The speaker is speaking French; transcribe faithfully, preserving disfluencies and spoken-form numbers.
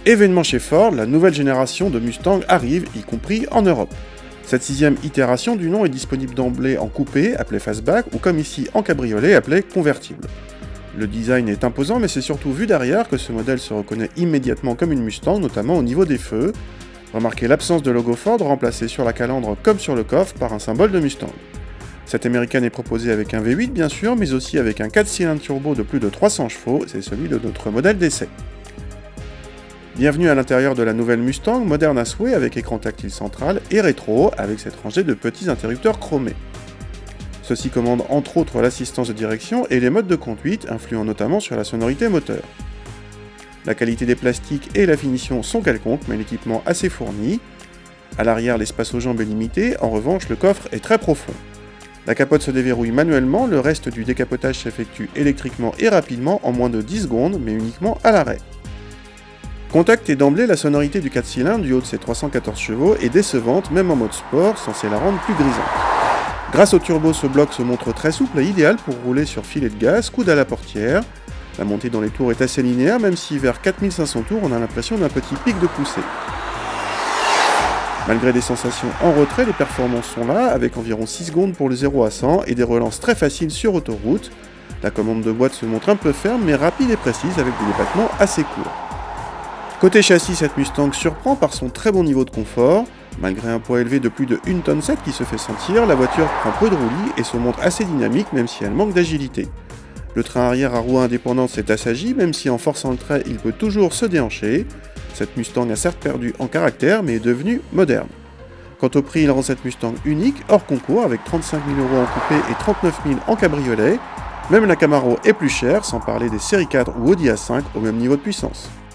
Événement chez Ford, la nouvelle génération de Mustang arrive, y compris en Europe. Cette sixième itération du nom est disponible d'emblée en coupé, appelé fastback, ou comme ici en cabriolet, appelé convertible. Le design est imposant, mais c'est surtout vu derrière que ce modèle se reconnaît immédiatement comme une Mustang, notamment au niveau des feux. Remarquez l'absence de logo Ford remplacé sur la calandre comme sur le coffre par un symbole de Mustang. Cette américaine est proposée avec un V huit bien sûr, mais aussi avec un quatre cylindres turbo de plus de trois cents chevaux, c'est celui de notre modèle d'essai. Bienvenue à l'intérieur de la nouvelle Mustang, moderne à souhait avec écran tactile central et rétro, avec cette rangée de petits interrupteurs chromés. Ceux-ci commandent entre autres l'assistance de direction et les modes de conduite, influant notamment sur la sonorité moteur. La qualité des plastiques et la finition sont quelconques, mais l'équipement assez fourni. À l'arrière, l'espace aux jambes est limité, en revanche le coffre est très profond. La capote se déverrouille manuellement, le reste du décapotage s'effectue électriquement et rapidement en moins de dix secondes, mais uniquement à l'arrêt. Contact et d'emblée, la sonorité du quatre cylindres du haut de ses trois cent quatorze chevaux est décevante, même en mode sport, censé la rendre plus grisante. Grâce au turbo, ce bloc se montre très souple et idéal pour rouler sur filet de gaz, coude à la portière. La montée dans les tours est assez linéaire, même si vers quatre mille cinq cents tours, on a l'impression d'un petit pic de poussée. Malgré des sensations en retrait, les performances sont là, avec environ six secondes pour le zéro à cent et des relances très faciles sur autoroute. La commande de boîte se montre un peu ferme, mais rapide et précise avec des débattements assez courts. Côté châssis, cette Mustang surprend par son très bon niveau de confort. Malgré un poids élevé de plus de une tonne sept qui se fait sentir, la voiture prend peu de roulis et se montre assez dynamique même si elle manque d'agilité. Le train arrière à roue indépendante s'est assagi, même si en forçant le trait, il peut toujours se déhancher. Cette Mustang a certes perdu en caractère, mais est devenue moderne. Quant au prix, il rend cette Mustang unique, hors concours, avec trente-cinq mille euros en coupé et trente-neuf mille en cabriolet. Même la Camaro est plus chère, sans parler des séries quatre ou Audi A cinq au même niveau de puissance.